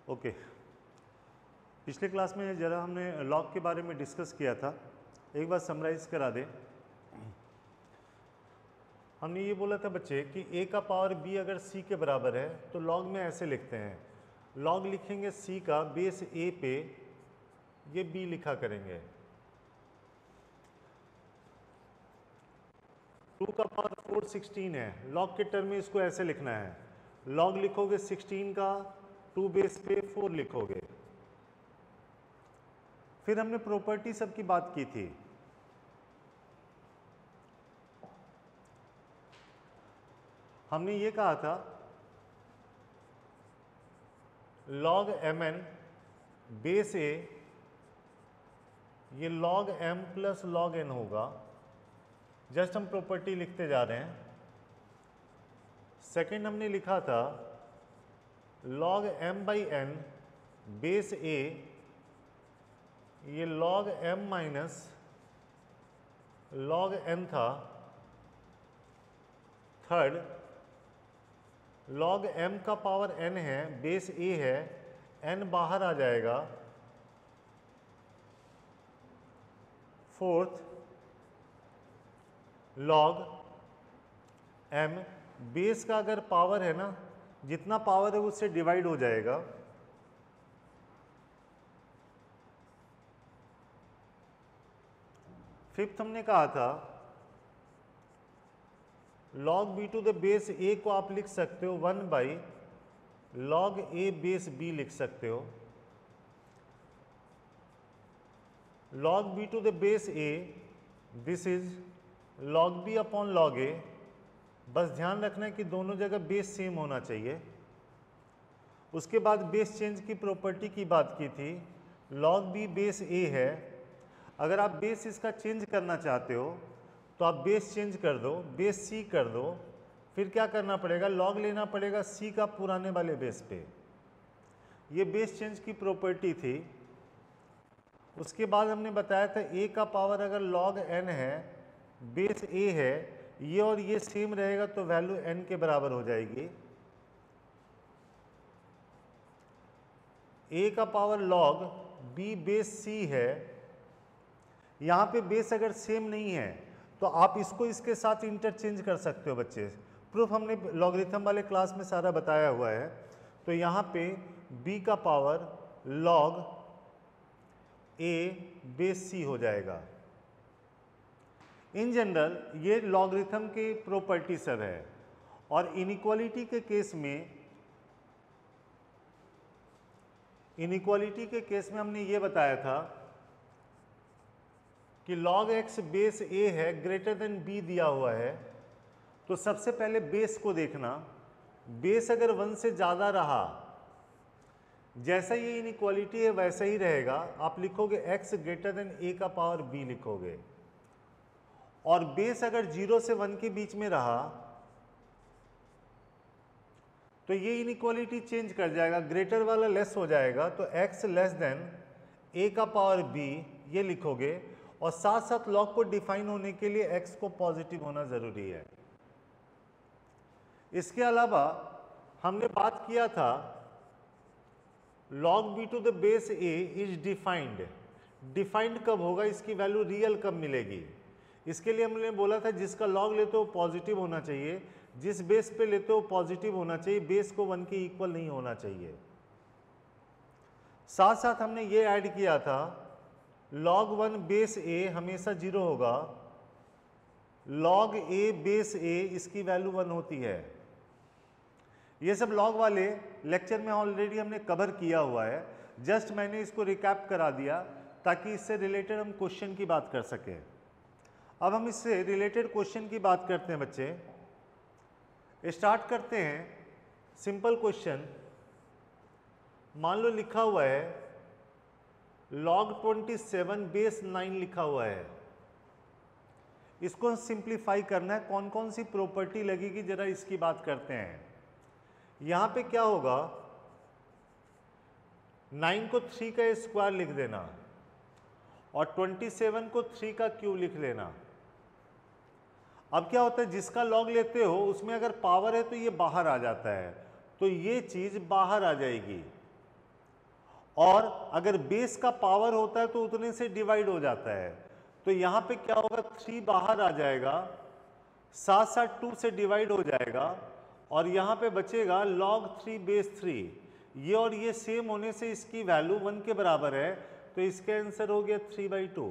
Okay, पिछले class में ज़रा हमने लॉग के बारे में डिस्कस किया था। एक बार समराइज करा दें। हमने ये बोला था बच्चे कि a का पावर b अगर c के बराबर है तो लॉग में ऐसे लिखते हैं, लॉग लिखेंगे c का बेस a पे, ये b लिखा करेंगे। 2 का पावर 4 16 है, लॉग के टर्म में इसको ऐसे लिखना है, लॉग लिखोगे 16 का 2 बेस पे 4 लिखोगे। फिर हमने प्रॉपर्टी सब की बात की थी। हमने ये कहा था log mn बेस a ये log m plus log n होगा। जस्ट हम प्रॉपर्टी लिखते जा रहे हैं। सेकंड हमने लिखा था log m by n base a ये log m minus log n था। थर्ड log m का पावर n है, बेस a है, n बाहर आ जाएगा। फोर्थ log m बेस का अगर पावर है ना, जितना पावर है उससे डिवाइड हो जाएगा। फिफ्थ हमने कहा था log b to the base a को आप लिख सकते हो 1 by log a base b लिख सकते हो। log b to the base a this is log b upon log a। बस ध्यान रखना है कि दोनों जगह बेस सेम होना चाहिए। उसके बाद बेस चेंज की प्रॉपर्टी की बात की थी, log b बेस a है, अगर आप बेस इसका चेंज करना चाहते हो तो आप बेस चेंज कर दो, बेस c कर दो। फिर क्या करना पड़ेगा, लॉग लेना पड़ेगा c का पुराने वाले बेस पे। ये बेस चेंज की प्रॉपर्टी थी। उसके बाद हमने बताया था a का पावर अगर log n है, बेस a है, ये और ये सेम रहेगा तो वैल्यू n के बराबर हो जाएगी। a का power log b base c है, यहाँ पे बेस अगर सेम नहीं है तो आप इसको इसके साथ इंटरचेंज कर सकते हो बच्चे। प्रूफ हमने लॉगरिथम वाले क्लास में सारा बताया हुआ है। तो यहाँ पे b का power log a base c हो जाएगा। इन जनरल ये लॉगरिथम के प्रॉपर्टी सब है। और इनइक्वालिटी के केस में हमने ये बताया था कि log x बेस a है, ग्रेटर देन b दिया हुआ है, तो सबसे पहले बेस को देखना। बेस अगर 1 से ज़्यादा रहा, जैसा ये इनइक्वालिटी है वैसा ही रहेगा, आप लिखोगे x ग्रेटर देन a का पावर b लिखोगे। और बेस अगर 0 से 1 के बीच में रहा तो ये इनइक्वालिटी चेंज कर जाएगा, ग्रेटर वाला लेस हो जाएगा, तो x लेस देन a का पावर b ये लिखोगे। और साथ साथ लॉग को डिफाइन होने के लिए x को पॉजिटिव होना जरूरी है। इसके अलावा हमने बात किया था log b to the base a is defined. Defined कब होगा, इसकी वैल्यू रियल कब मिलेगी। इसके लिए हमने बोला था जिसका लॉग लेते हो पॉजिटिव होना चाहिए, जिस बेस पे लेते हो पॉजिटिव होना चाहिए, बेस को 1 के इक्वल नहीं होना चाहिए। साथ साथ हमने ये ऐड किया था log 1 बेस a हमेशा 0 होगा, log a बेस a इसकी वैल्यू 1 होती है। ये सब log वाले लेक्चर में ऑलरेडी हमने कवर किया हुआ है, जस्ट मैंने इसको रिकैप करा दिया ताकि इससे रिलेटेड हम क्वेश्चन की बात कर सकें। अब हम इससे रिलेटेड क्वेश्चन की बात करते हैं बच्चे। स्टार्ट करते हैं सिंपल क्वेश्चन। मान लो लिखा हुआ है log 27 बेस 9 लिखा हुआ है। इसको सिंप्लीफाई करना है, कौन कौन सी प्रॉपर्टी लगेगी जरा इसकी बात करते हैं। यहां पे क्या होगा, 9 को 3 का स्क्वायर लिख देना और 27 को 3 का क्यूब लिख लेना। अब क्या होता है, जिसका लॉग लेते हो उसमें अगर पावर है तो ये बाहर आ जाता है, तो ये चीज बाहर आ जाएगी। और अगर बेस का पावर होता है तो उतने से डिवाइड हो जाता है। तो यहाँ पे क्या होगा, 3 बाहर आ जाएगा, साथ साथ 2 से डिवाइड हो जाएगा और यहाँ पे बचेगा log 3 बेस 3। ये और ये सेम होने से इसकी वैल्यू 1 के बराबर है, तो इसका आंसर हो गया 3/2।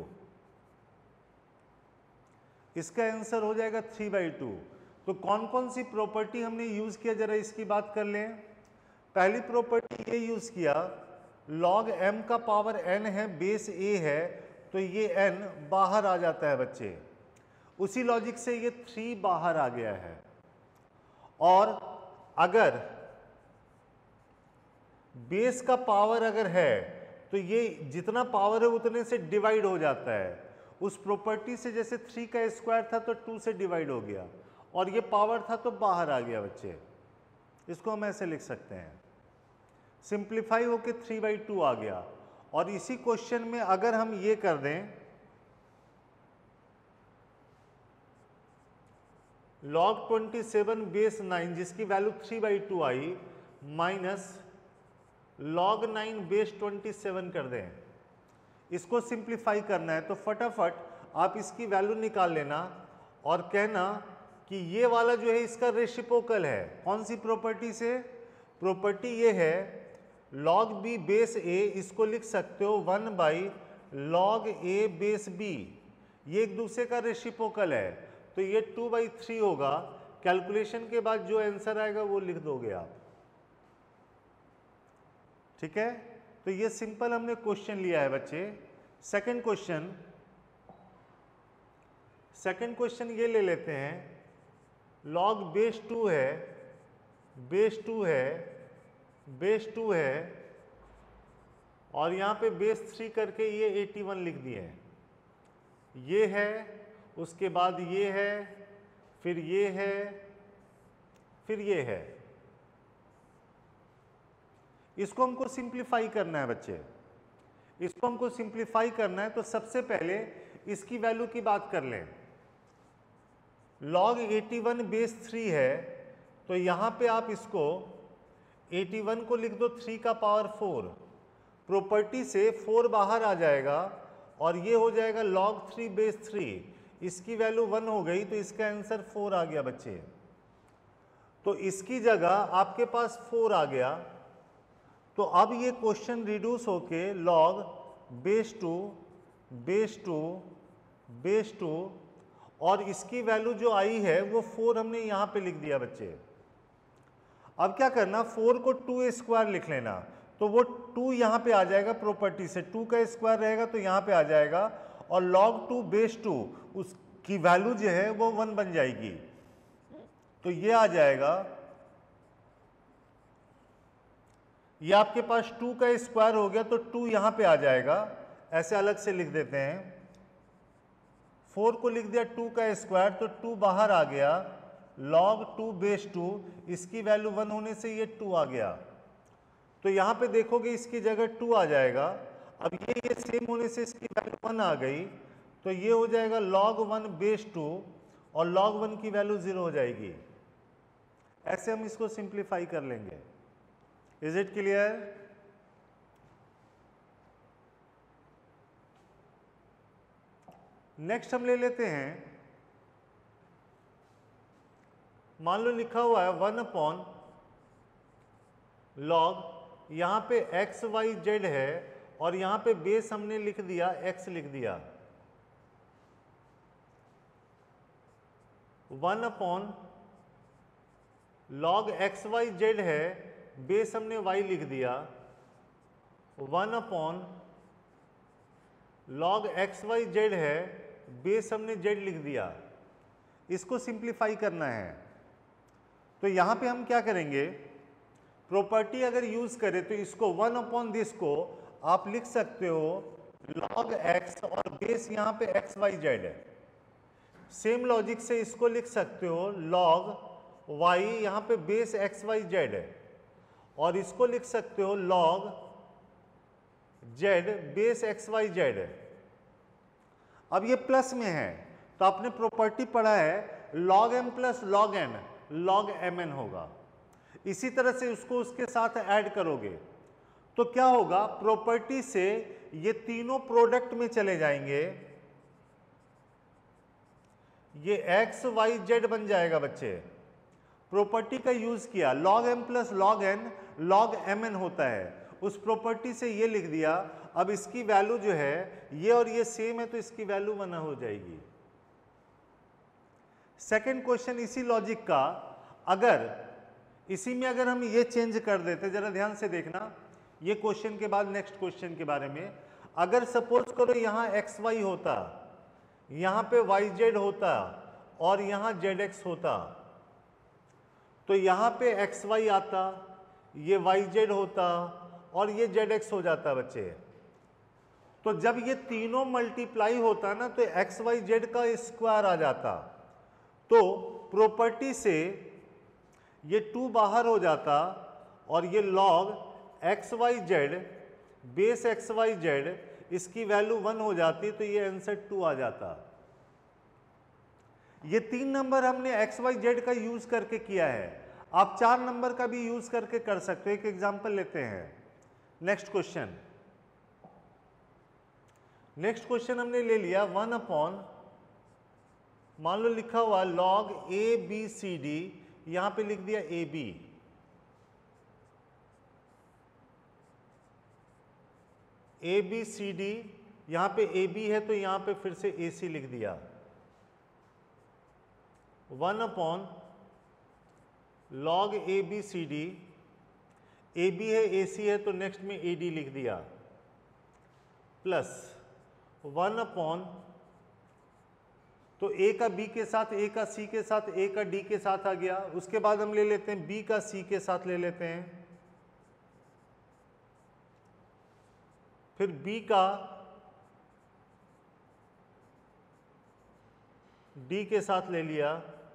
इसका आंसर हो जाएगा 3/2। तो कौन कौन सी प्रॉपर्टी हमने यूज किया, जरा इसकी बात कर लें। पहली प्रॉपर्टी ये यूज किया, log m का पावर n है, बेस a है, तो ये n बाहर आ जाता है बच्चे। उसी लॉजिक से ये 3 बाहर आ गया है। और अगर बेस का पावर अगर है तो ये जितना पावर है उतने से डिवाइड हो जाता है। उस प्रॉपर्टी से जैसे 3 का स्क्वायर था तो 2 से डिवाइड हो गया, और ये पावर था तो बाहर आ गया बच्चे। इसको हम ऐसे लिख सकते हैं, सिंप्लीफाई होके 3/2 आ गया। और इसी क्वेश्चन में अगर हम ये कर दें, log 27 बेस 9 जिसकी वैल्यू 3/2 आई, माइनस log 9 बेस 27 कर दें। इसको सिंप्लीफाई करना है तो फटाफट आप इसकी वैल्यू निकाल लेना और कहना कि ये वाला जो है इसका रेसिप्रोकल है। कौन सी प्रॉपर्टी से? प्रॉपर्टी ये है log b बेस a, इसको लिख सकते हो 1/log a बेस b। ये एक दूसरे का रेसिप्रोकल है, तो ये 2/3 होगा। कैलकुलेशन के बाद जो आंसर आएगा वो लिख दोगे आप, ठीक है। तो ये सिंपल हमने क्वेश्चन लिया है बच्चे। सेकंड क्वेश्चन ये ले लेते हैं, log बेस 2 है, बेस 2 है और यहाँ पे बेस 3 करके ये 81 लिख दिए हैं। ये है, उसके बाद ये है, फिर ये है, फिर ये है। इसको हमको सिंप्लीफाई करना है बच्चे। इसको हमको सिंप्लीफाई करना है तो सबसे पहले इसकी वैल्यू की बात कर लें। log 81 बेस 3 है, तो यहाँ पे आप इसको 81 को लिख दो 3 का पावर 4। प्रॉपर्टी से 4 बाहर आ जाएगा और ये हो जाएगा log 3 बेस 3। इसकी वैल्यू 1 हो गई, तो इसका आंसर 4 आ गया बच्चे। तो इसकी जगह आपके पास 4 आ गया। तो अब ये क्वेश्चन रिड्यूस होके log बेस 2 बेस 2 बेस 2 और इसकी वैल्यू जो आई है वो 4 हमने यहाँ पे लिख दिया बच्चे। अब क्या करना, 4 को 2 स्क्वायर लिख लेना, तो वो 2 यहाँ पे आ जाएगा प्रॉपर्टी से। 2 का स्क्वायर रहेगा तो यहाँ पे आ जाएगा, और log 2 बेस 2 उसकी वैल्यू जो है वो 1 बन जाएगी। तो ये आ जाएगा, ये आपके पास 2 का स्क्वायर हो गया तो 2 यहाँ पे आ जाएगा। ऐसे अलग से लिख देते हैं, 4 को लिख दिया 2 का स्क्वायर तो 2 बाहर आ गया, log 2 बेस 2, इसकी वैल्यू 1 होने से ये 2 आ गया। तो यहाँ पे देखोगे इसकी जगह 2 आ जाएगा। अब ये सेम होने से इसकी वैल्यू 1 आ गई, तो ये हो जाएगा log 1 बेस 2 और log 1 की वैल्यू 0 हो जाएगी। ऐसे हम इसको सिंप्लीफाई कर लेंगे। Is it clear? नेक्स्ट हम ले लेते हैं, मान लो लिखा हुआ है 1/log, यहां पे x y z है और यहां पे बेस हमने लिख दिया x लिख दिया। 1/log x y z है, बेस हमने y लिख दिया। 1/log x y z है, बेस हमने z लिख दिया। इसको सिंप्लीफाई करना है तो यहां पे हम क्या करेंगे, प्रॉपर्टी अगर यूज करें तो इसको 1/this को आप लिख सकते हो log x और बेस यहां पे x y z है। सेम लॉजिक से इसको लिख सकते हो log y, यहां पे बेस x y z है, और इसको लिख सकते हो log z base x y z है। अब ये प्लस में है तो आपने प्रॉपर्टी पढ़ा है log m plus log n, log mn होगा। इसी तरह से उसको उसके साथ ऐड करोगे तो क्या होगा, प्रॉपर्टी से ये तीनों प्रोडक्ट में चले जाएंगे, ये एक्स वाई जेड बन जाएगा बच्चे। प्रॉपर्टी का यूज किया, log m plus log n log mn होता है, उस प्रॉपर्टी से ये लिख दिया। अब इसकी वैल्यू जो है, ये और ये सेम है तो इसकी वैल्यू 1 हो जाएगी। सेकंड क्वेश्चन इसी लॉजिक का, अगर इसी में अगर हम ये चेंज कर देते, जरा ध्यान से देखना ये क्वेश्चन के बाद नेक्स्ट क्वेश्चन के बारे में। अगर सपोज करो यहाँ एक्स वाई होता, यहाँ पे वाई जेड होता और यहाँ जेड एक्स होता, तो यहाँ पे एक्स वाई आता, ये वाई जेड होता और ये जेड एक्स हो जाता बच्चे। तो जब ये तीनों मल्टीप्लाई होता ना तो एक्स वाई जेड का स्क्वायर आ जाता, तो प्रॉपर्टी से ये 2 बाहर हो जाता और ये log x y z base x y z, इसकी वैल्यू 1 हो जाती, तो ये आंसर 2 आ जाता। ये 3 नंबर हमने एक्स वाई जेड का यूज करके किया है, आप 4 नंबर का भी यूज करके कर सकते हो। एक एग्जांपल लेते हैं, नेक्स्ट क्वेश्चन। नेक्स्ट क्वेश्चन हमने ले लिया 1 अपॉन, मान लो लिखा हुआ log A B C d, यहां पे लिख दिया a b, a B C d, यहां पे ए बी है तो यहां पे फिर से ए सी लिख दिया। 1 upon log A B C d, a b है ए सी है तो नेक्स्ट में ए डी लिख दिया, प्लस 1 अपॉन, तो ए का बी के साथ, ए का सी के साथ, ए का डी के साथ आ गया। उसके बाद हम ले लेते हैं बी का सी के साथ ले लेते हैं, फिर बी का डी के साथ ले लिया,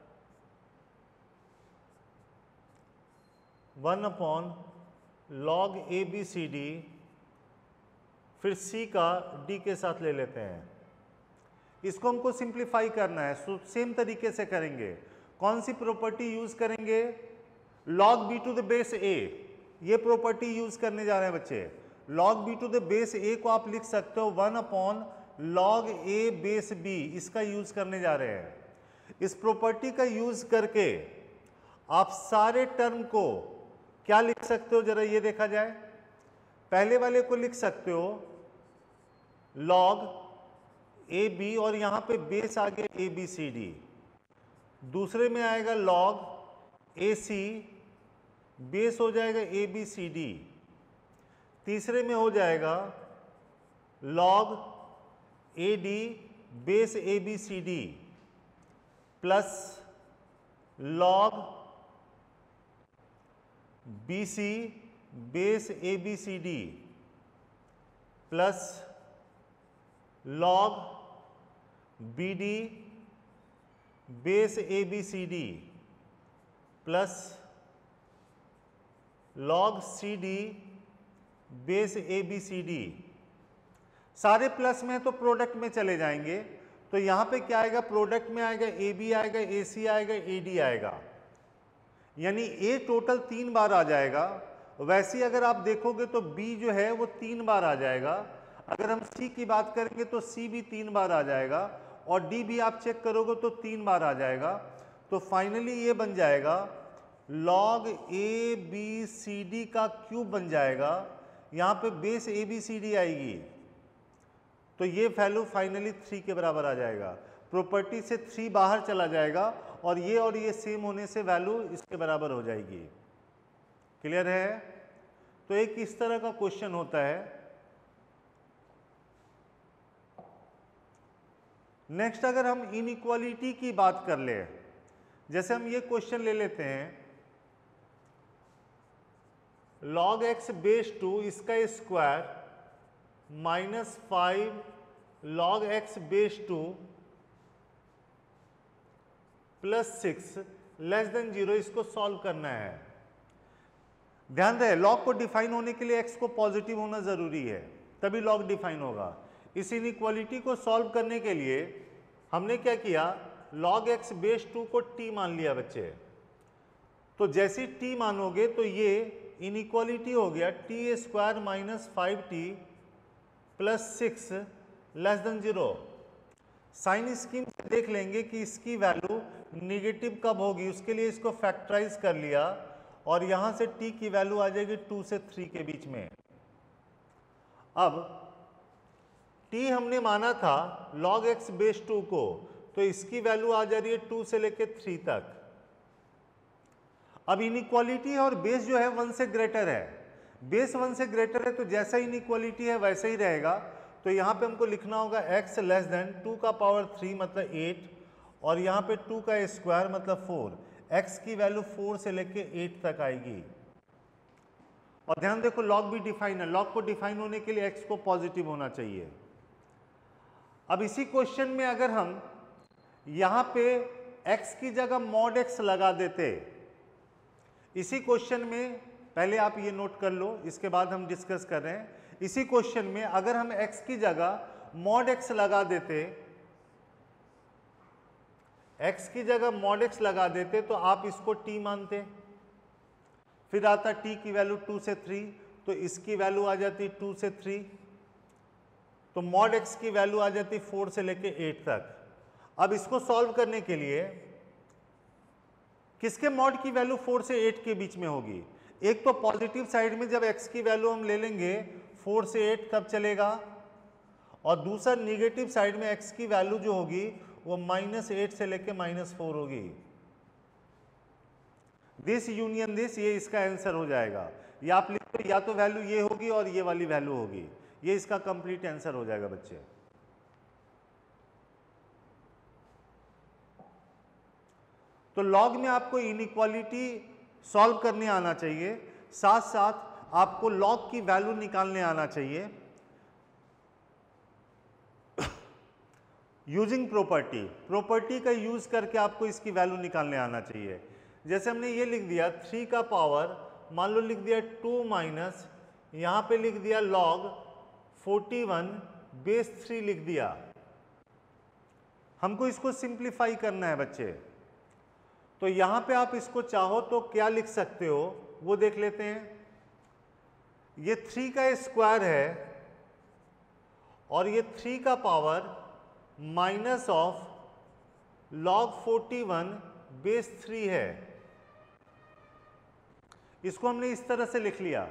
1 upon log A B C D, फिर सी का डी के साथ ले लेते हैं। इसको हमको सिंप्लीफाई करना है, सेम तरीके से करेंगे। कौन सी प्रॉपर्टी यूज करेंगे, log b to the base a, ये प्रॉपर्टी यूज करने जा रहे हैं बच्चे। log b to the base a को आप लिख सकते हो 1 upon log a base b, इसका यूज करने जा रहे हैं। इस प्रॉपर्टी का यूज करके आप सारे टर्म को क्या लिख सकते हो, जरा ये देखा जाए। पहले वाले को लिख सकते हो log ए बी और यहां पे बेस आ गया ए बी सी डी, दूसरे में आएगा log ए सी, बेस हो जाएगा ए बी सी डी, तीसरे में हो जाएगा log a d base a B C d, plus log b c base a B C d, plus log b d base a B C d, plus log c d base a B C d. सारे plus में तो product में चले जाएंगे, तो यहां पे क्या आएगा, प्रोडक्ट में आएगा ए बी आएगा, ए सी आएगा, ए डी आएगा, यानी ए टोटल 3 बार आ जाएगा। वैसे ही अगर आप देखोगे तो बी जो है वो 3 बार आ जाएगा। अगर हम सी की बात करेंगे तो सी भी 3 बार आ जाएगा, और डी भी आप चेक करोगे तो 3 बार आ जाएगा। तो फाइनली ये बन जाएगा log A B C d का क्यूब बन जाएगा, यहाँ पे base a B C d आएगी, तो ये वैल्यू फाइनली 3 के बराबर आ जाएगा। प्रॉपर्टी से 3 बाहर चला जाएगा और ये सेम होने से वैल्यू इसके बराबर हो जाएगी। क्लियर है? तो एक इस तरह का क्वेश्चन होता है। नेक्स्ट अगर हम इनइक्वालिटी की बात कर ले, जैसे हम ये क्वेश्चन ले लेते हैं log x बेस 2 इसका square minus 5 log x base 2 plus 6 less than 0, इसको सॉल्व करना है। ध्यान रहे log को डिफाइन होने के लिए x को पॉजिटिव होना जरूरी है, तभी log डिफाइन होगा। इस इनइक्वालिटी को सॉल्व करने के लिए हमने क्या किया, log x बेस 2 को t मान लिया बच्चे। तो जैसे t मानोगे तो ये इनइक्वालिटी हो गया t square minus 5t plus 6 less than 0। Sign scheme से देख लेंगे कि इसकी वैल्यू निगेटिव कब होगी, उसके लिए इसको फैक्टराइज कर लिया और यहां से t की वैल्यू आ जाएगी 2 से 3 के बीच में। अब t हमने माना था log x बेस 2 को, तो इसकी वैल्यू आ जा रही है 2 से लेके 3 तक। अब इनइक्वालिटी है और बेस जो है 1 से ग्रेटर है, बेस 1 से ग्रेटर है तो जैसा इनइक्वालिटी है वैसा ही रहेगा। तो यहाँ पे हमको लिखना होगा x लेस देन 2 का पावर 3 मतलब 8 और यहाँ पे 2 का स्क्वायर मतलब 4। x की वैल्यू 4 से लेके 8 तक आएगी। और ध्यान देखो log भी डिफाइन है, log को डिफाइन होने के लिए x को पॉजिटिव होना चाहिए। अब इसी क्वेश्चन में अगर हम यहाँ पे x की जगह मॉड x लगा देते, इसी क्वेश्चन में, पहले आप ये नोट कर लो इसके बाद हम डिस्कस कर रहे हैं। इसी क्वेश्चन में अगर हम x की जगह मॉड x लगा देते, x की जगह मॉड x लगा देते तो आप इसको t मानते, फिर आता t की वैल्यू 2 से 3, तो इसकी वैल्यू आ जाती 2 से 3, तो मॉड x की वैल्यू आ जाती 4 से लेके 8 तक। अब इसको सॉल्व करने के लिए किसके मॉड की वैल्यू 4 से 8 के बीच में होगी? एक तो पॉजिटिव साइड में जब x की वैल्यू हम ले लेंगे 4 से 8 तब चलेगा, और दूसरा निगेटिव साइड में x की वैल्यू जो होगी वो -8 से लेके -4 होगी। दिस यूनियन दिस, ये इसका आंसर हो जाएगा। या आप लिखो या तो वैल्यू ये होगी और ये वाली वैल्यू होगी, ये इसका कंप्लीट आंसर हो जाएगा बच्चे। तो लॉग में आपको इनइक्वालिटी सॉल्व करने आना चाहिए, साथ साथ आपको लॉग की वैल्यू निकालने आना चाहिए यूजिंग प्रॉपर्टी। प्रॉपर्टी का यूज करके आपको इसकी वैल्यू निकालने आना चाहिए। जैसे हमने ये लिख दिया 3 का पावर, मान लो लिख दिया 2 माइनस, यहां पे लिख दिया log 41 बेस 3 लिख दिया। हमको इसको सिंप्लीफाई करना है बच्चे, तो यहां पे आप इसको चाहो तो क्या लिख सकते हो वो देख लेते हैं। ये 3 का स्क्वायर है और ये 3 का power minus of log 41 base 3 है। इसको हमने इस तरह से लिख लिया,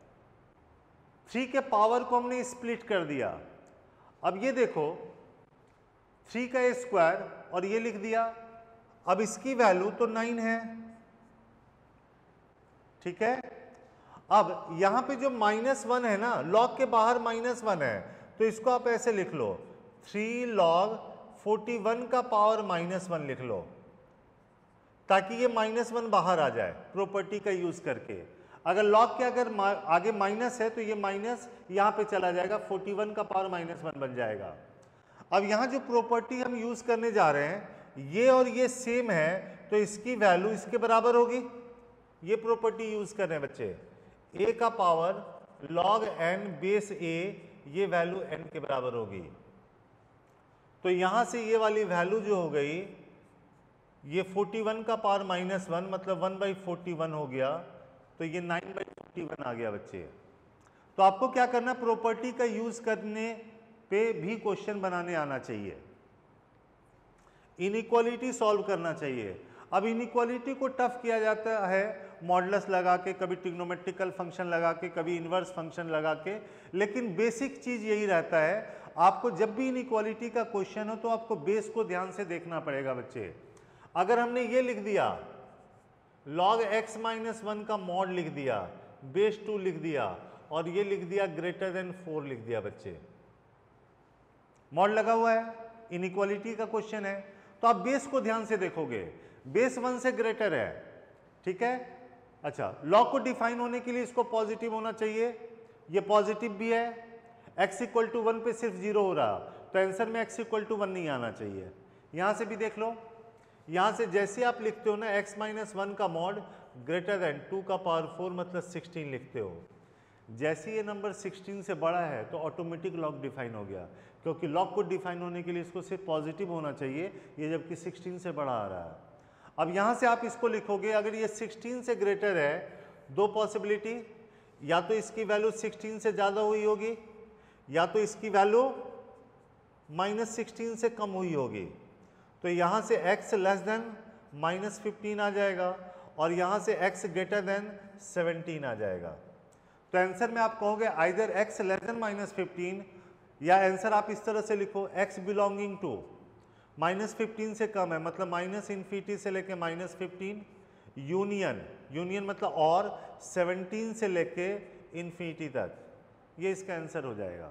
3 के पावर को हमने स्प्लिट कर दिया। अब ये देखो 3 का स्क्वायर और ये लिख दिया, अब इसकी वैल्यू तो 9 है, ठीक है। अब यहां पे जो -1 है ना, log के बाहर -1 है, तो इसको आप ऐसे लिख लो 3 log 41 का पावर -1 लिख लो, ताकि ये -1 बाहर आ जाए प्रॉपर्टी का यूज करके। अगर log के अगर आगे माइनस है तो ये माइनस यहां पे चला जाएगा, 41 का पावर -1 बन जाएगा। अब यहां जो प्रॉपर्टी हम यूज करने जा रहे हैं, ये और ये सेम है, तो इसकी वैल्यू इसके बराबर होगी। ये प्रॉपर्टी यूज कर रहे हैं बच्चे, a का power log n base a, ये वैल्यू n के बराबर होगी। तो यहां से ये वाली वैल्यू जो हो गई, ये 41 का पावर -1 मतलब 1/41 हो गया, तो ये 9/41 आ गया बच्चे। तो आपको क्या करना, प्रॉपर्टी का यूज करने पे भी क्वेश्चन बनाने आना चाहिए, इनइक्वालिटी सॉल्व करना चाहिए। अब इनइक्वालिटी को टफ किया जाता है मॉडुलस लगा के, कभी ट्रिग्नोमेट्रिकल फंक्शन लगा के, कभी इनवर्स फंक्शन लगा के, लेकिन बेसिक चीज यही रहता है, आपको जब भी इनइक्वालिटी का क्वेश्चन हो तो आपको बेस को ध्यान से देखना पड़ेगा बच्चे। अगर हमने ये लिख दिया log x - 1 का मॉड लिख दिया, बेस 2 लिख दिया, और ये लिख दिया ग्रेटर देन 4 लिख दिया बच्चे, मॉड लगा हुआ है, इनइक्वालिटी का क्वेश्चन है, तो आप बेस को ध्यान से देखोगे, बेस 1 से ग्रेटर है, ठीक है। अच्छा, लॉग को डिफाइन होने के लिए इसको पॉजिटिव होना चाहिए, ये पॉजिटिव भी है, x = 1 पे सिर्फ 0 हो रहा, तो आंसर में x = 1 नहीं आना चाहिए। यहां से भी देख लो, यहां से जैसे आप लिखते हो ना x - 1 का मॉड ग्रेटर देन 2 का पावर 4 मतलब 16 लिखते हो, जैसे ये नंबर 16 से बड़ा है तो ऑटोमेटिक लॉग डिफाइन हो गया, क्योंकि लॉग को डिफाइन होने के लिए इसको सिर्फ पॉजिटिव होना चाहिए, ये जबकि 16 से बड़ा आ रहा है। अब यहाँ से आप इसको लिखोगे, अगर ये 16 से ग्रेटर है दो पॉसिबिलिटी, या तो इसकी वैल्यू 16 से ज़्यादा हुई होगी या तो इसकी वैल्यू -16 से कम हुई होगी। तो यहाँ से x लेस देन -15 आ जाएगा और यहाँ से x ग्रेटर देन 17 आ जाएगा। तो आंसर में आप कहोगे आइदर x लेस देन -15, या आंसर आप इस तरह से लिखो x बिलोंगिंग टू -15 से कम है, मतलब -∞ से लेके -15, यूनियन मतलब और 17 से लेके इन्फिनिटी तक, ये इसका आंसर हो जाएगा।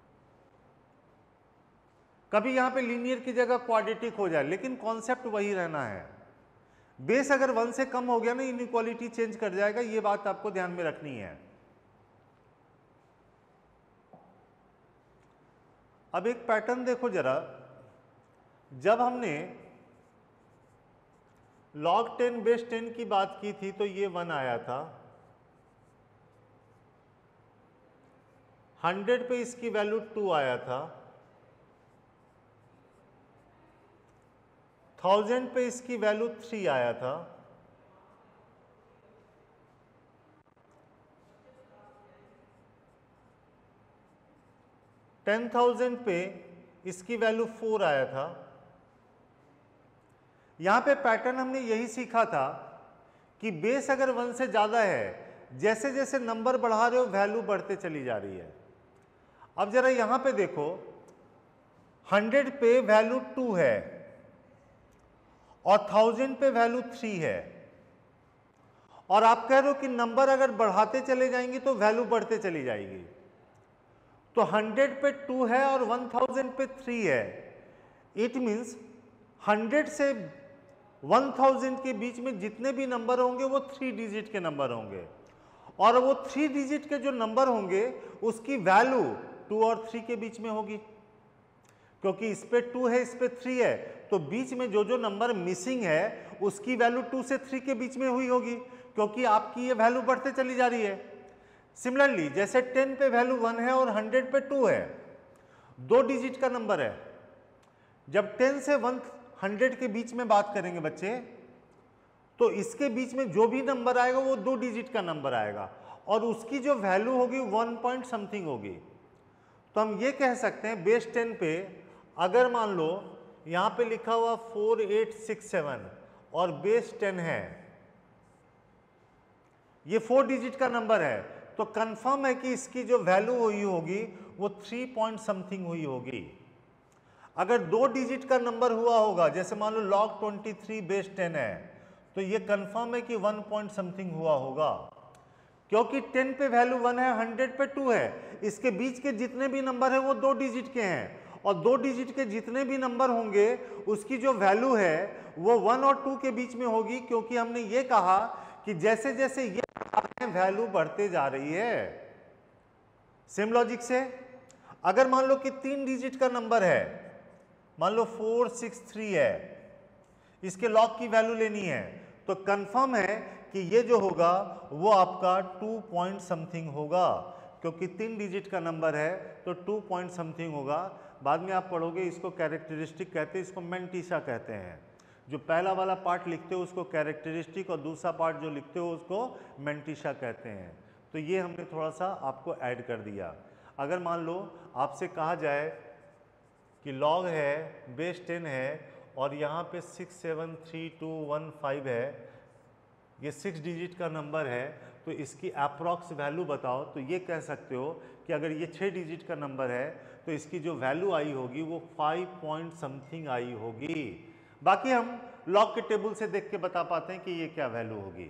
कभी यहां पे लीनियर की जगह क्वाड्रेटिक हो जाए, लेकिन कॉन्सेप्ट वही रहना है। बेस अगर 1 से कम हो गया ना, इनइक्वालिटी चेंज कर जाएगा, ये बात आपको ध्यान में रखनी है। अब एक पैटर्न देखो जरा, जब हमने log 10 बेस 10 की बात की थी तो ये 1 आया था, 100 पे इसकी वैल्यू 2 आया था, 1000 पे इसकी वैल्यू 3 आया था, 10,000 पे इसकी वैल्यू 4 आया था। यहां पे पैटर्न हमने यही सीखा था कि बेस अगर 1 से ज़्यादा है, जैसे जैसे नंबर बढ़ा रहे हो वैल्यू बढ़ते चली जा रही है। अब जरा यहां पे देखो, 100 पे वैल्यू 2 है और 1000 पे वैल्यू 3 है, और आप कह रहे हो कि नंबर अगर बढ़ाते चले जाएंगे तो वैल्यू बढ़ते चली जाएगी। तो 100 पे 2 है और 1000 पे 3 है, इट मीन्स 100 से 1000 के बीच में जितने भी नंबर होंगे वो 3 डिजिट के नंबर होंगे, और वो 3 डिजिट के जो नंबर होंगे उसकी वैल्यू 2 और 3 के बीच में होगी, क्योंकि इस पे 2 है, इस पे 3 है, तो बीच में जो जो नंबर मिसिंग है उसकी वैल्यू 2 से 3 के बीच में हुई होगी, क्योंकि आपकी ये वैल्यू बढ़ते चली जा रही है। सिमिलरली जैसे 10 पे वैल्यू 1 है और 100 पे 2 है, 2 डिजिट का नंबर है, जब 10 से 100 के बीच में बात करेंगे बच्चे, तो इसके बीच में जो भी नंबर आएगा वो 2 डिजिट का नंबर आएगा, और उसकी जो वैल्यू होगी 1 पॉइंट समथिंग होगी। तो हम ये कह सकते हैं बेस 10 पे अगर मान लो यहाँ पे लिखा हुआ 4867 और बेस 10 है, ये 4 डिजिट का नंबर है, तो कंफर्म है कि इसकी जो वैल्यू हुई होगी वो 3 पॉइंट समथिंग हुई होगी। अगर 2 डिजिट का नंबर हुआ होगा, जैसे मान लो log 23 बेस 10 है, तो ये कंफर्म है कि 1 पॉइंट समथिंग हुआ होगा, क्योंकि 10 पे वैल्यू 1 है, 100 पे 2 है, इसके बीच के जितने भी नंबर है वो 2 डिजिट के हैं, और 2 डिजिट के जितने भी नंबर होंगे उसकी जो वैल्यू है वो 1 और 2 के बीच में होगी, क्योंकि हमने ये कहा कि जैसे जैसे ये वैल्यू बढ़ते जा रही है। सेम लॉजिक से अगर मान लो कि 3 डिजिट का नंबर है, मान लो 463 है, इसके लॉग की वैल्यू लेनी है, तो कंफर्म है कि ये जो होगा वो आपका 2 पॉइंट समथिंग होगा, क्योंकि 3 डिजिट का नंबर है तो 2 पॉइंट समथिंग होगा। बाद में आप पढ़ोगे, इसको कैरेक्टरिस्टिक कहते हैं, इसको मेंटिशा कहते हैं। जो पहला वाला पार्ट लिखते हो उसको कैरेक्टरिस्टिक, और दूसरा पार्ट जो लिखते हो उसको मेंटिशा कहते हैं। तो ये हमने थोड़ा सा आपको ऐड कर दिया। अगर मान लो आपसे कहा जाए कि लॉग है बेस 10 है और यहाँ पे 673215 है, ये 6 डिजिट का नंबर है, तो इसकी अप्रॉक्स वैल्यू बताओ, तो ये कह सकते हो कि अगर ये 6 डिजिट का नंबर है तो इसकी जो वैल्यू आई होगी वो 5 पॉइंट समथिंग आई होगी। बाकी हम लॉग के टेबल से देख के बता पाते हैं कि ये क्या वैल्यू होगी।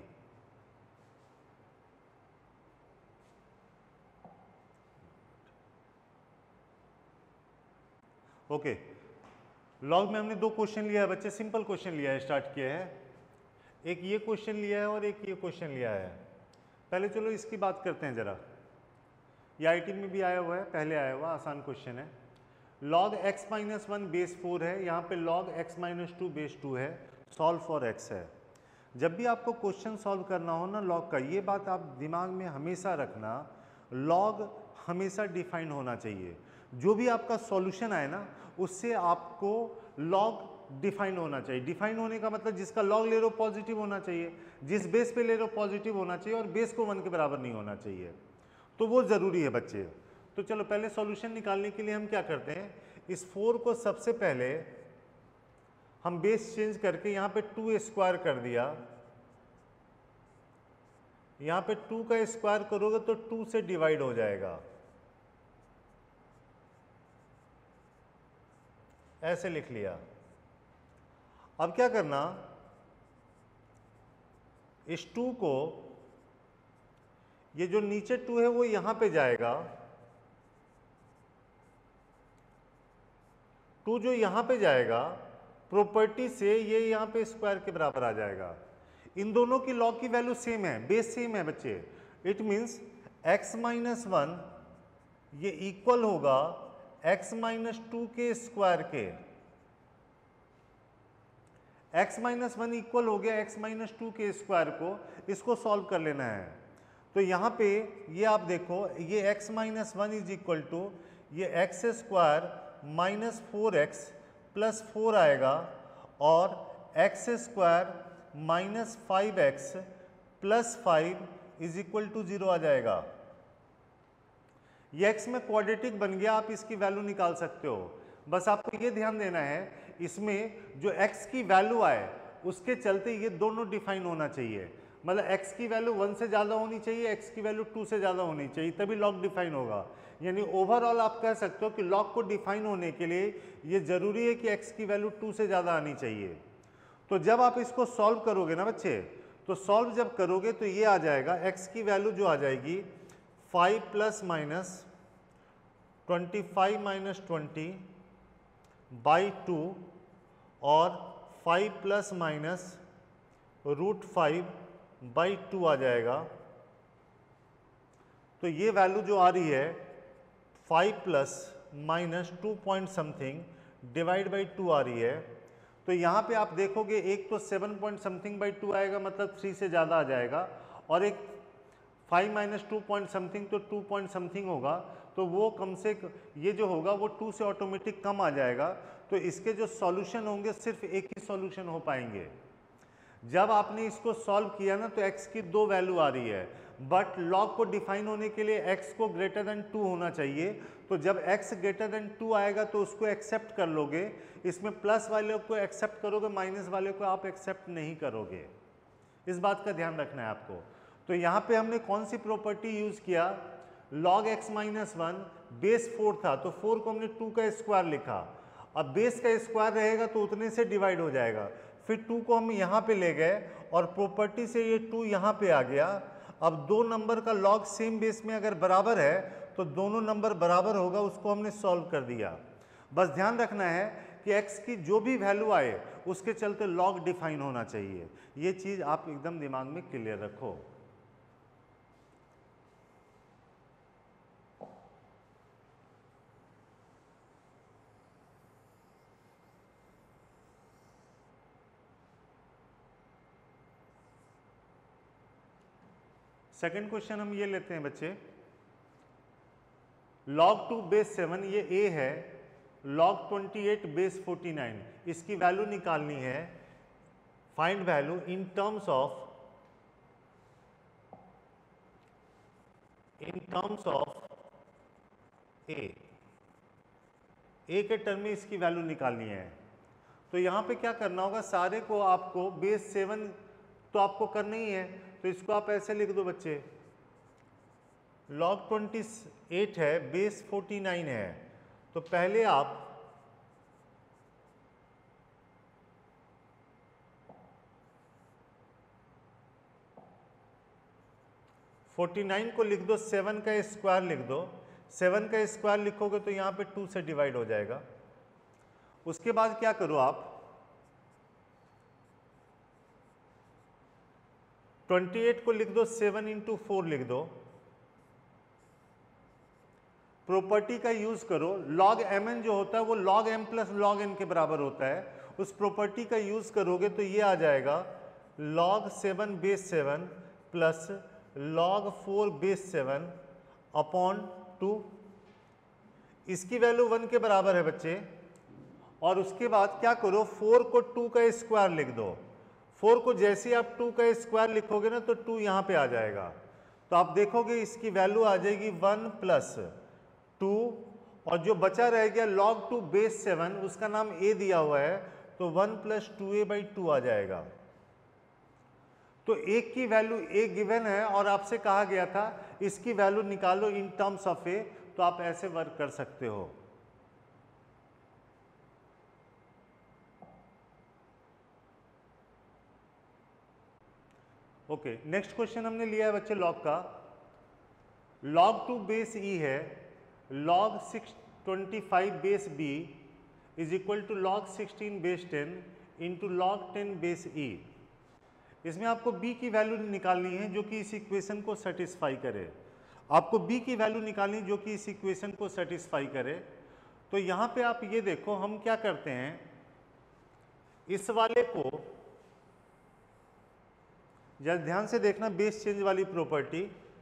ओके, लॉग में हमने 2 क्वेश्चन लिया है बच्चे, सिंपल क्वेश्चन लिया है, स्टार्ट किया है। एक ये क्वेश्चन लिया है और एक ये क्वेश्चन लिया है। पहले चलो इसकी बात करते हैं जरा। ये आईटी में भी आया हुआ है, पहले आया हुआ, आसान क्वेश्चन है। log x माइनस 1 बेस 4 है, यहाँ पे log x माइनस 2 बेस 2 है, सॉल्व फॉर x है। जब भी आपको क्वेश्चन सॉल्व करना हो ना लॉग का, ये बात आप दिमाग में हमेशा रखना, लॉग हमेशा डिफाइन होना चाहिए। जो भी आपका सॉल्यूशन आए ना, उससे आपको लॉग डिफाइन होना चाहिए। डिफाइन होने का मतलब जिसका लॉग ले रहे हो पॉजिटिव होना चाहिए, जिस बेस पे ले रहे हो पॉजिटिव होना चाहिए और बेस को 1 के बराबर नहीं होना चाहिए, तो वो ज़रूरी है बच्चे। तो चलो पहले सॉल्यूशन निकालने के लिए हम क्या करते हैं, इस 4 को सबसे पहले हम बेस चेंज करके यहाँ पे 2 स्क्वायर कर दिया। यहाँ पे 2 का स्क्वायर करोगे तो 2 से डिवाइड हो जाएगा, ऐसे लिख लिया। अब क्या करना, इस 2 को, ये जो नीचे 2 है वो यहां पे जाएगा, 2 जो यहां पे जाएगा प्रॉपर्टी से ये यहां पे स्क्वायर के बराबर आ जाएगा। इन दोनों की लॉग की वैल्यू सेम है, बेस सेम है बच्चे। इट मीन्स x माइनस 1 ये इक्वल होगा x माइनस 2 के स्क्वायर के। x माइनस 1 इक्वल हो गया x माइनस 2 के स्क्वायर को, इसको सॉल्व कर लेना है। तो यहाँ पे ये आप देखो, ये x minus 1 is equal to ये x square minus 4x plus 4 आएगा और x square minus 5x plus 5 is equal to 0 आ जाएगा। ये x में क्वाड्रेटिक बन गया, आप इसकी वैल्यू निकाल सकते हो। बस आपको ये ध्यान देना है इसमें जो x की वैल्यू आए उसके चलते ये दोनों डिफाइन होना चाहिए। मतलब x की वैल्यू 1 से ज़्यादा होनी चाहिए, x की वैल्यू 2 से ज़्यादा होनी चाहिए, तभी लॉग डिफाइन होगा। यानी ओवरऑल आप कह सकते हो कि लॉग को डिफाइन होने के लिए ये ज़रूरी है कि x की वैल्यू 2 से ज़्यादा आनी चाहिए। तो जब आप इसको सॉल्व करोगे ना बच्चे, तो सॉल्व जब करोगे तो ये आ जाएगा, x की वैल्यू जो आ जाएगी 5 प्लस माइनस 25 माइनस 20 बाई 2 और 5 प्लस माइनस √5 बाई 2 आ जाएगा। तो ये वैल्यू जो आ रही है 5 plus minus 2 point something divide by 2 आ रही है। तो यहाँ पे आप देखोगे एक तो 7 पॉइंट समथिंग बाई 2 आएगा, मतलब 3 से ज़्यादा आ जाएगा, और एक 5 माइनस 2 पॉइंट समथिंग तो 2 पॉइंट समथिंग होगा, तो वो कम से ये जो होगा वो 2 से ऑटोमेटिक कम आ जाएगा। तो इसके जो सॉल्यूशन होंगे सिर्फ एक ही सॉल्यूशन हो पाएंगे। जब आपने इसको सॉल्व किया ना तो x की 2 वैल्यू आ रही है, बट लॉग को डिफाइन होने के लिए x को ग्रेटर देन 2 होना चाहिए। तो जब x ग्रेटर देन 2 आएगा तो उसको एक्सेप्ट कर लोगे, इसमें प्लस वाले को एक्सेप्ट करोगे, माइनस वाले को आप एक्सेप्ट नहीं करोगे। इस बात का ध्यान रखना है आपको। तो यहाँ पे हमने कौन सी प्रॉपर्टी यूज किया, log x माइनस 1 बेस 4 था तो 4 को हमने 2 का स्क्वायर लिखा। अब बेस का स्क्वायर रहेगा तो उतने से डिवाइड हो जाएगा, फिर 2 को हम यहाँ पे ले गए और प्रॉपर्टी से ये 2 यहाँ पे आ गया। अब दो नंबर का लॉग सेम बेस में अगर बराबर है तो दोनों नंबर बराबर होगा, उसको हमने सॉल्व कर दिया। बस ध्यान रखना है कि x की जो भी वैल्यू आए उसके चलते लॉग डिफाइन होना चाहिए। ये चीज़ आप एकदम दिमाग में क्लियर रखो। सेकंड क्वेश्चन हम ये लेते हैं बच्चे, log 2 बेस 7 ये a है, log 28 बेस 49, इसकी वैल्यू निकालनी है। Find value in terms of a के टर्म में इसकी वैल्यू निकालनी है। तो यहाँ पे क्या करना होगा, सारे को आपको बेस 7 तो आपको करना ही है, तो इसको आप ऐसे लिख दो बच्चे, log 28 है बेस 49 है। तो पहले आप (49) को लिख दो, 7 का स्क्वायर लिख दो। 7 का स्क्वायर लिखोगे तो यहाँ पे 2 से डिवाइड हो जाएगा। उसके बाद क्या करो आप, 28 को लिख दो, 7 इंटू 4 लिख दो। प्रॉपर्टी का यूज करो, log mn जो होता है वो log m plus log n के बराबर होता है। उस प्रॉपर्टी का यूज करोगे तो ये आ जाएगा log 7 base 7 plus log 4 base 7 upon 2। इसकी वैल्यू 1 के बराबर है बच्चे, और उसके बाद क्या करो, 4 को 2 का स्क्वायर लिख दो। 4 को जैसे ही आप 2 का स्क्वायर लिखोगे ना तो 2 यहाँ पे आ जाएगा। तो आप देखोगे इसकी वैल्यू आ जाएगी 1 + 2, और जो बचा रह गया log 2 बेस 7, उसका नाम a दिया हुआ है, तो 1 + 2a/2 आ जाएगा। तो एक की वैल्यू a गिवन है और आपसे कहा गया था इसकी वैल्यू निकालो इन टर्म्स ऑफ a, तो आप ऐसे वर्क कर सकते हो। ओके, नेक्स्ट क्वेश्चन हमने लिया है बच्चे लॉग का। log 2 बेस e है, log 625 base b is equal to log 16 base 10 into log 10 base e। इसमें आपको b की वैल्यू निकालनी है जो कि इस इक्वेशन को सेटिस्फाई करे। आपको b की वैल्यू निकालनी जो कि इस इक्वेशन को सेटिस्फाई करे। तो यहाँ पे आप ये देखो, हम क्या करते हैं, इस वाले को जरा ध्यान से देखना, बेस चेंज वाली property,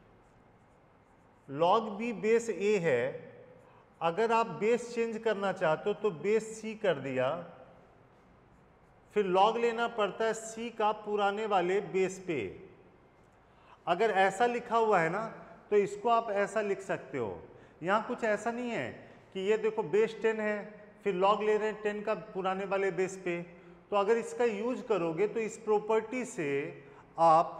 log b base a है, अगर आप बेस चेंज करना चाहते हो तो बेस c कर दिया, फिर log लेना पड़ता है c का पुराने वाले बेस पे। अगर ऐसा लिखा हुआ है ना तो इसको आप ऐसा लिख सकते हो। यहाँ कुछ ऐसा नहीं है कि ये देखो बेस 10 है, फिर log ले रहे हैं 10 का पुराने वाले बेस पे। तो अगर इसका यूज करोगे तो इस प्रॉपर्टी से आप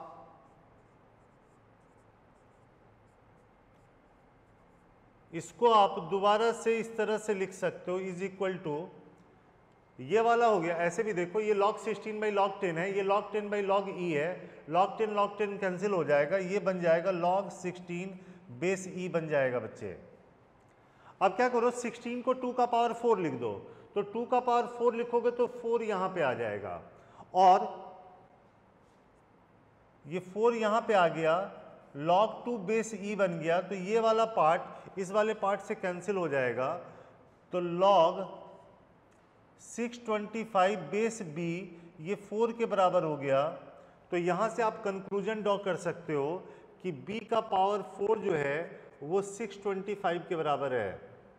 इसको आप दोबारा से इस तरह से लिख सकते हो, इज इक्वल टू, ये वाला हो गया। ऐसे भी देखो, ये log 16/log 10 है, ये log 10/log e है, log 10 कैंसिल हो जाएगा, ये बन जाएगा log 16 बेस e बन जाएगा बच्चे। अब क्या करो, 16 को 2 का पावर 4 लिख दो, तो 2 का पावर 4 लिखोगे तो 4 यहाँ पे आ जाएगा, और ये 4 यहाँ पे आ गया, log 2 बेस e बन गया। तो ये वाला पार्ट इस वाले पार्ट से कैंसिल हो जाएगा, तो log 625 बेस b ये 4 के बराबर हो गया। तो यहाँ से आप कंक्लूजन ड्रॉ कर सकते हो कि b का पावर 4 जो है वो 625 के बराबर है।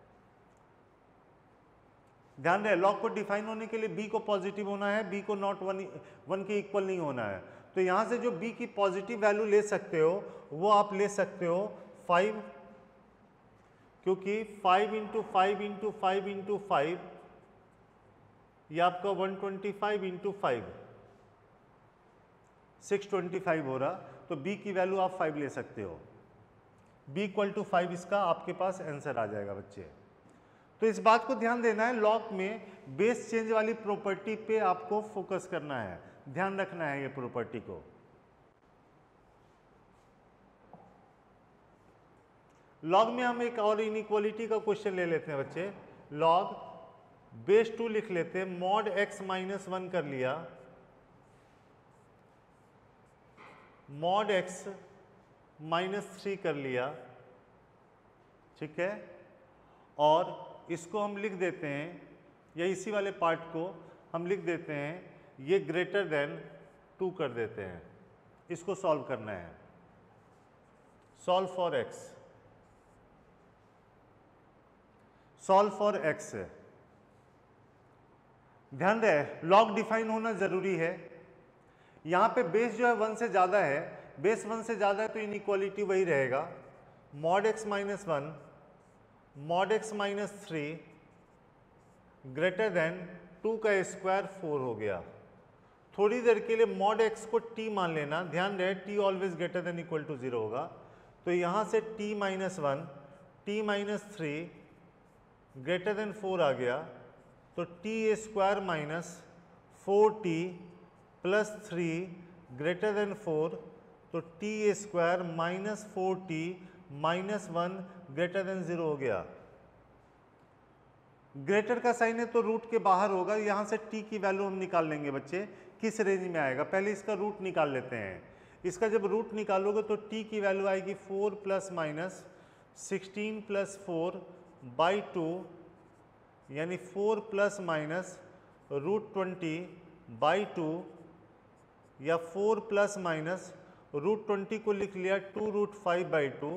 ध्यान रहे, log को डिफाइन होने के लिए b को पॉजिटिव होना है, b को नॉट 1 के इक्वल नहीं होना है। तो यहाँ से जो b की पॉजिटिव वैल्यू ले सकते हो वो आप ले सकते हो 5, क्योंकि 5 × 5 × 5 × 5 ये आपका 125 × 5 625 हो रहा। तो b की वैल्यू आप 5 ले सकते हो, b = 5 इसका आपके पास आंसर आ जाएगा बच्चे। तो इस बात को ध्यान देना है, लॉग में बेस चेंज वाली प्रॉपर्टी पे आपको फोकस करना है, ध्यान रखना है ये प्रॉपर्टी को। लॉग में हम एक और इनइक्वालिटी का क्वेश्चन ले लेते हैं बच्चे। लॉग बेस 2 लिख लेते हैं, mod x - 1 कर लिया, mod x - 3 कर लिया, ठीक है। और इसको हम लिख देते हैं, या इसी वाले पार्ट को हम लिख देते हैं, ये ग्रेटर देन 2 कर देते हैं। इसको सॉल्व करना है, solve for x, solve for x। ध्यान रहे, लॉग डिफाइन होना जरूरी है। यहाँ पे बेस जो है 1 से ज़्यादा है, बेस 1 से ज़्यादा है तो इनइक्वालिटी वही रहेगा, mod x - 1 mod x - 3 greater than 2 का स्क्वायर 4 हो गया। थोड़ी देर के लिए mod x को t मान लेना, ध्यान रहे t always greater than equal to 0 होगा। तो यहाँ से t - 1 t - 3 ग्रेटर देन 4 आ गया, तो t² - 4t + 3 ग्रेटर देन 4, तो t² - 4t - 1 ग्रेटर देन 0 हो गया। ग्रेटर का साइन है तो रूट के बाहर होगा, यहाँ से t की वैल्यू हम निकाल लेंगे बच्चे, किस रेंज में आएगा। पहले इसका रूट निकाल लेते हैं। इसका जब रूट निकालोगे तो t की वैल्यू आएगी 4 ± 16 + 4/2, यानी 4 ± √20/2, या 4 ± √20 को लिख लिया 2√5/2,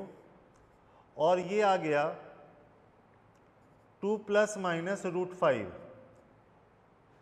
और ये आ गया 2 ± √5।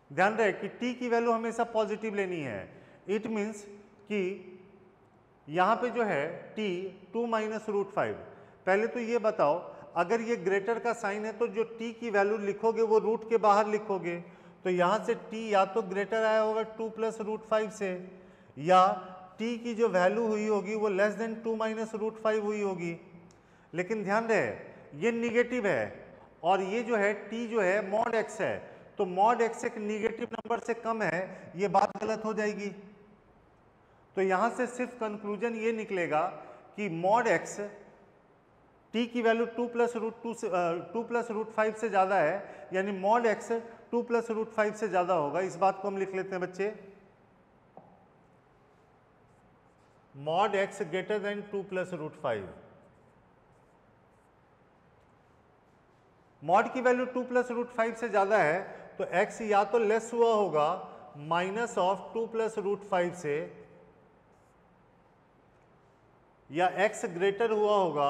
ध्यान रहे कि t की वैल्यू हमेशा पॉजिटिव लेनी है। इट मीन्स कि यहाँ पे जो है t 2 माइनस रूट 5। पहले तो ये बताओ, अगर ये ग्रेटर का साइन है तो जो t की वैल्यू लिखोगे वो रूट के बाहर लिखोगे, तो यहाँ से t या तो ग्रेटर आया होगा 2 प्लस रूट 5 से, या t की जो वैल्यू हुई होगी वो लेस देन 2 माइनस रूट 5 हुई होगी। लेकिन ध्यान रहे ये निगेटिव है और ये जो है t जो है मॉड x है, तो मॉड x एक निगेटिव नंबर से कम है, ये बात गलत हो जाएगी। तो यहां से सिर्फ कंक्लूजन ये निकलेगा कि मॉड x t की वैल्यू 2 प्लस रूट 5 से ज़्यादा है, यानी मॉड x 2 प्लस रूट 5 से ज़्यादा होगा। इस बात को हम लिख लेते हैं बच्चे, mod x greater than 2 plus root 5। Mod की वैल्यू 2 प्लस रूट 5 से ज़्यादा है तो x या तो लेस हुआ होगा माइनस ऑफ 2 प्लस रूट 5 से, या x ग्रेटर हुआ होगा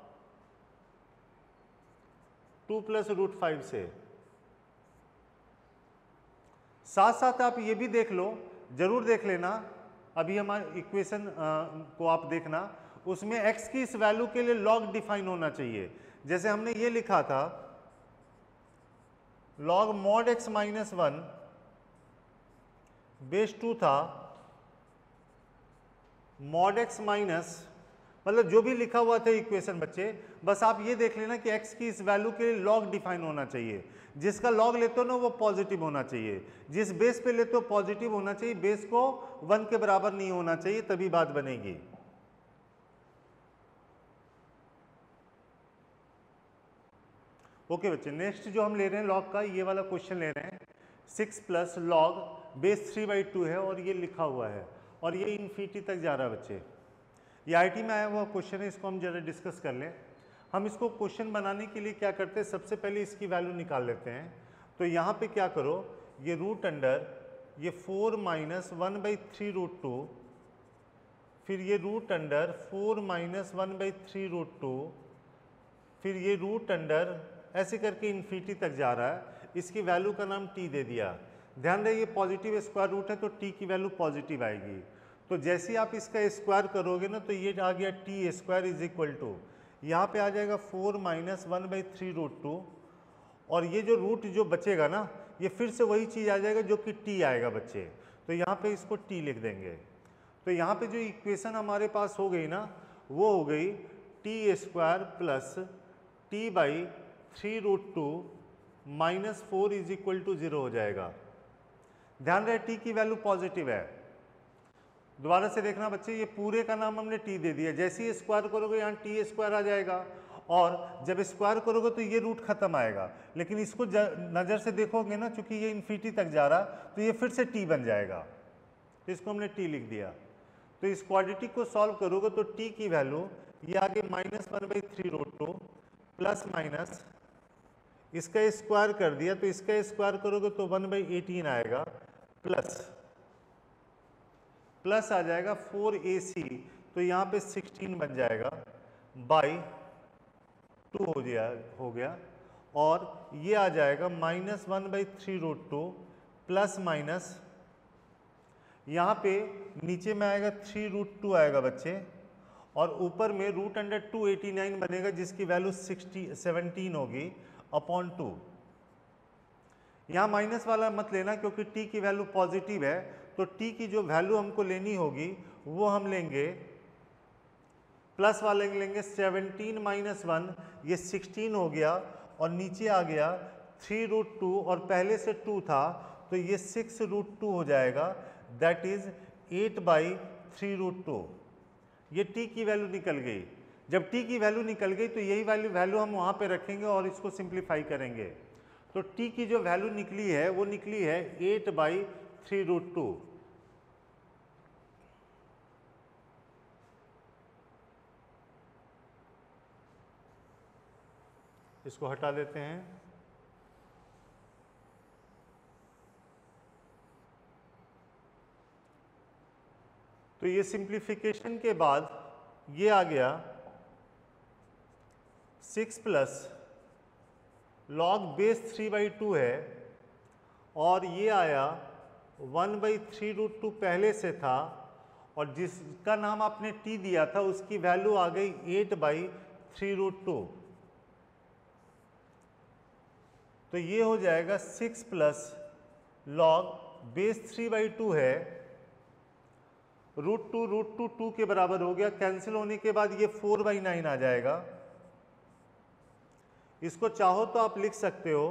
2 प्लस रूट 5 से। साथ साथ आप ये भी देख लो, जरूर देख लेना, अभी हमारे इक्वेशन को आप देखना, उसमें x की इस वैल्यू के लिए लॉग डिफाइन होना चाहिए। जैसे हमने ये लिखा था log mod x minus 1 base 2 था, मॉड x माइनस, मतलब जो भी लिखा हुआ था इक्वेशन बच्चे, बस आप ये देख लेना कि x की इस वैल्यू के लिए लॉग डिफाइन होना चाहिए। जिसका लॉग लेते हो ना वो पॉजिटिव होना चाहिए, जिस बेस पे लेते हो पॉजिटिव होना चाहिए, बेस को 1 के बराबर नहीं होना चाहिए, तभी बात बनेगी। ओके बच्चे, नेक्स्ट जो हम ले रहे हैं लॉग का, ये वाला क्वेश्चन ले रहे हैं 6 प्लस लॉग बेस 3/2 है और ये लिखा हुआ है और ये इन्फिनिटी तक जा रहा है बच्चे। ये आईटी में आया हुआ क्वेश्चन है, इसको हम जरा डिस्कस कर लें। हम इसको क्वेश्चन बनाने के लिए क्या करते हैं, सबसे पहले इसकी वैल्यू निकाल लेते हैं। तो यहाँ पे क्या करो, ये रूट अंडर ये 4 माइनस 1/3 रूट 2, फिर ये रूट अंडर 4 माइनस 1/3 रूट 2, फिर ये रूट अंडर ऐसे करके इन्फिनिटी तक जा रहा है। इसकी वैल्यू का नाम t दे दिया। ध्यान रहे ये पॉजिटिव स्क्वायर रूट है तो t की वैल्यू पॉजिटिव आएगी। तो जैसे ही आप इसका स्क्वायर करोगे ना तो ये आ गया t square is equal to, यहाँ पे आ जाएगा 4 माइनस 1/3 रूट 2, और ये जो रूट जो बचेगा ना ये फिर से वही चीज़ आ जाएगा जो कि t आएगा बच्चे। तो यहाँ पे इसको t लिख देंगे। तो यहाँ पे जो इक्वेशन हमारे पास हो गई ना वो हो गई t square plus t by 3 root 2 minus 4 is equal to 0 हो जाएगा। ध्यान रहे t की वैल्यू पॉजिटिव है। दोबारा से देखना बच्चे, ये पूरे का नाम हमने t दे दिया, जैसे ही स्क्वायर करोगे यहाँ टी स्क्वायर आ जाएगा, और जब स्क्वायर करोगे तो ये रूट खत्म आएगा। लेकिन इसको नज़र से देखोगे ना, चूंकि ये इन्फिनिटी तक जा रहा तो ये फिर से t बन जाएगा, तो इसको हमने t लिख दिया। तो इस क्वाड्रेटिक को सॉल्व करोगे तो t की वैल्यू ये आगे माइनस 1/3 रूट 2 प्लस माइनस इसका स्क्वायर कर दिया, तो इसका स्क्वायर करोगे तो 1/18 आएगा, प्लस आ जाएगा 4ac, तो यहाँ पे 16 बन जाएगा, बाई 2 हो गया, और ये आ जाएगा माइनस 1/3 रूट 2 प्लस माइनस, यहाँ पे नीचे में आएगा 3 रूट 2 आएगा बच्चे, और ऊपर में रूट अंडर 289 बनेगा जिसकी वैल्यू 17 होगी अपॉन 2। यहाँ माइनस वाला मत लेना क्योंकि t की वैल्यू पॉजिटिव है, तो t की जो वैल्यू हमको लेनी होगी वो हम लेंगे प्लस वाले लेंगे 17 माइनस 1, ये 16 हो गया, और नीचे आ गया 3 रूट 2 और पहले से 2 था तो ये 6 रूट 2 हो जाएगा, दैट इज 8/3 रूट 2। ये t की वैल्यू निकल गई। जब t की वैल्यू निकल गई तो यही वैल्यू हम वहाँ पे रखेंगे और इसको सिंप्लीफाई करेंगे। तो t की जो वैल्यू निकली है वो निकली है 8/3 रूट 2। इसको हटा देते हैं। तो ये सिंप्लीफिकेशन के बाद ये आ गया 6 प्लस लॉग बेस 3/2 है, और ये आया 1/3√2 पहले से था, और जिसका नाम आपने t दिया था उसकी वैल्यू आ गई 8/3√2। तो ये हो जाएगा 6 प्लस लॉग बेस 3/2 है, √2 2 के बराबर हो गया, कैंसिल होने के बाद ये 4/9 आ जाएगा। इसको चाहो तो आप लिख सकते हो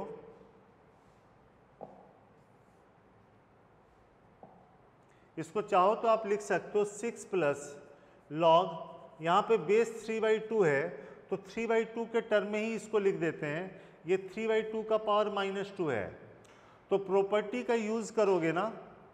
इसको चाहो तो आप लिख सकते हो 6 प्लस लॉग, यहाँ पे बेस 3/2 है तो 3/2 के टर्म में ही इसको लिख देते हैं, ये 3/2 का पावर -2 है। तो प्रॉपर्टी का यूज करोगे ना,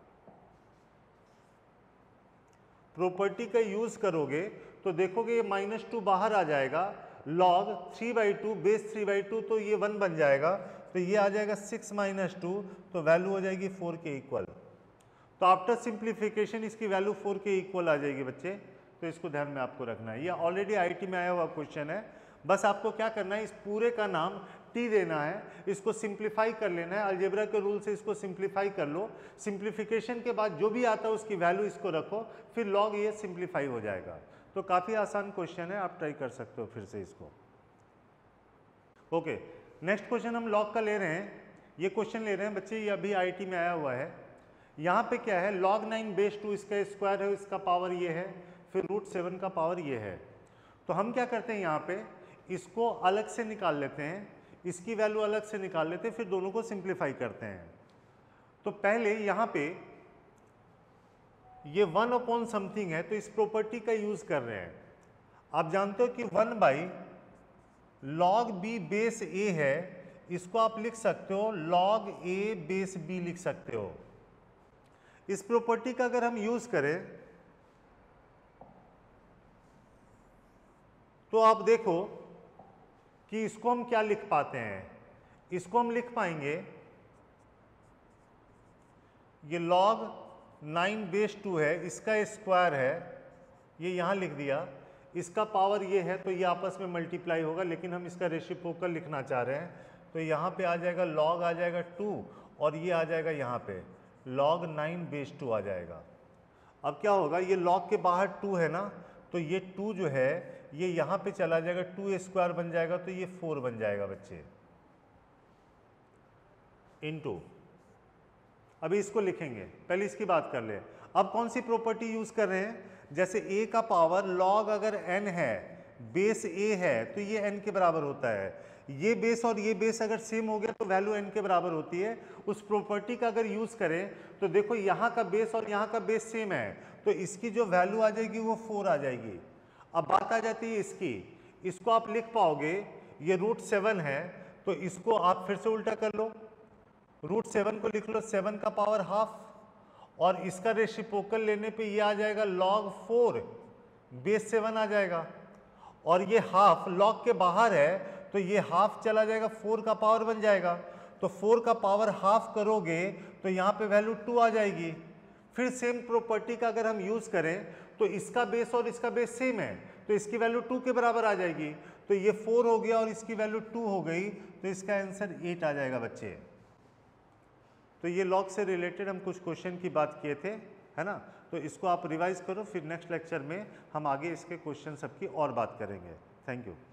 प्रॉपर्टी का यूज करोगे तो देखोगे ये -2 बाहर आ जाएगा, लॉग 3/2 बेस 3/2 तो ये 1 बन जाएगा, तो ये आ जाएगा 6 - 2, तो वैल्यू हो जाएगी 4 के इक्वल। तो आफ्टर सिंप्लीफिकेशन इसकी वैल्यू 4 के इक्वल आ जाएगी बच्चे, तो इसको ध्यान में आपको रखना है। ये ऑलरेडी आईटी में आया हुआ क्वेश्चन है, बस आपको क्या करना है, इस पूरे का नाम टी देना है, इसको सिंप्लीफाई कर लेना है, अलजेब्रा के रूल से इसको सिंप्लीफाई कर लो, सिंप्लीफिकेशन के बाद जो भी आता है उसकी वैल्यू इसको रखो, फिर लॉग ये सिंप्लीफाई हो जाएगा। तो काफ़ी आसान क्वेश्चन है, आप ट्राई कर सकते हो फिर से इसको। ओके, नेक्स्ट क्वेश्चन हम लॉग का ले रहे हैं, ये क्वेश्चन ले रहे हैं बच्चे, ये अभी आईटी में आया हुआ है। यहाँ पे क्या है, log 9/2 इसका स्क्वायर है, इसका पावर ये है, फिर √7 का पावर ये है। तो हम क्या करते हैं, यहाँ पे इसको अलग से निकाल लेते हैं, इसकी वैल्यू अलग से निकाल लेते हैं, फिर दोनों को सिंप्लीफाई करते हैं। तो पहले यहाँ पे ये 1/समथिंग है, तो इस प्रॉपर्टी का यूज कर रहे हैं। आप जानते हो कि 1/log b बेस a है, इसको आप लिख सकते हो log a बेस b लिख सकते हो। इस प्रॉपर्टी का अगर हम यूज करें तो आप देखो कि इसको हम क्या लिख पाते हैं, इसको हम लिख पाएंगे ये log 9/2 है, इसका स्क्वायर है, ये यहाँ लिख दिया, इसका पावर ये है, तो ये आपस में मल्टीप्लाई होगा, लेकिन हम इसका रेसिप्रोकल लिखना चाह रहे हैं, तो यहाँ पे आ जाएगा log आ जाएगा 2, और ये आ जाएगा यहाँ पे log 9/2 आ जाएगा। अब क्या होगा, ये log के बाहर 2 है ना, तो ये 2 जो है ये यहाँ पे चला जाएगा, 2² बन जाएगा, तो ये 4 बन जाएगा बच्चे, इनटू। अभी इसको लिखेंगे, पहले इसकी बात कर ले। अब कौन सी प्रॉपर्टी यूज कर रहे हैं, जैसे a का पावर log अगर n है, बेस a है, तो ये n के बराबर होता है, ये बेस और ये बेस अगर सेम हो गया तो वैल्यू n के बराबर होती है। उस प्रॉपर्टी का अगर यूज करें तो देखो यहाँ का बेस और यहाँ का बेस सेम है, तो इसकी जो वैल्यू आ जाएगी वो 4 आ जाएगी। अब बात आ जाती है इसकी, इसको आप लिख पाओगे, ये √7 है, तो इसको आप फिर से उल्टा कर लो, √7 को लिख लो 7 का पावर हाफ, और इसका रेसिप्रोकल लेने पे ये आ जाएगा log 4 बेस 7 आ जाएगा, और ये हाफ log के बाहर है, तो ये हाफ चला जाएगा, 4 का पावर बन जाएगा, तो 4 का पावर हाफ करोगे तो यहाँ पे वैल्यू 2 आ जाएगी। फिर सेम प्रॉपर्टी का अगर हम यूज करें तो इसका बेस और इसका बेस सेम है, तो इसकी वैल्यू 2 के बराबर आ जाएगी, तो ये 4 हो गया और इसकी वैल्यू 2 हो गई, तो इसका आंसर 8 आ जाएगा बच्चे। तो ये लॉग से रिलेटेड हम कुछ क्वेश्चन की बात किए थे, है ना, तो इसको आप रिवाइज करो, फिर नेक्स्ट लेक्चर में हम आगे इसके क्वेश्चन सबकी और बात करेंगे। Thank you.